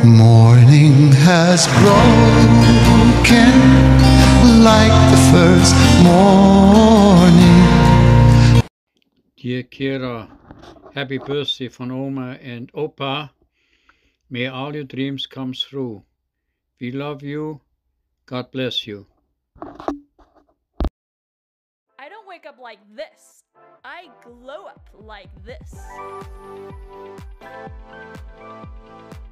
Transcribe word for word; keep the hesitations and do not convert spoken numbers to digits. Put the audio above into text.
Morning has broken like the first morning. Dear Kira, happy birthday von Oma and Opa. May all your dreams come true. We love you. God bless you. I don't wake up like this. I glow up like this.